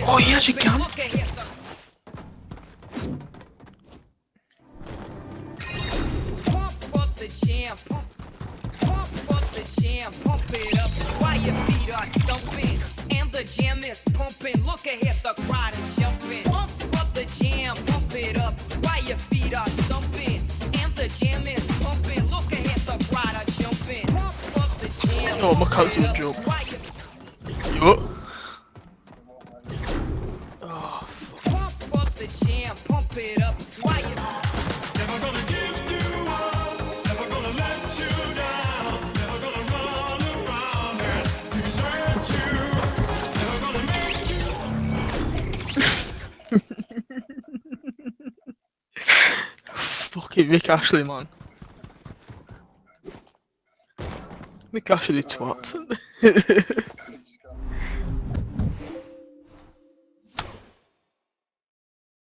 Oh, he actually can. Pump up the jam, pump up the jam, pump it up while your feet are stumping and the jam is pumping. Look ahead, the crowd is jumping. Pump up the jam, pump it up while your feet are stumping and the jam is pumping. Look ahead, the crowd are jumping. Pump up the jam. Oh, my character will jump. Yo. Oh, Pump up the jam, pump it up while you Never gonna give you up, never gonna let you down, never gonna run around and desert you, never gonna make you. fucking Mick Ashley, man. Mick Ashley twat.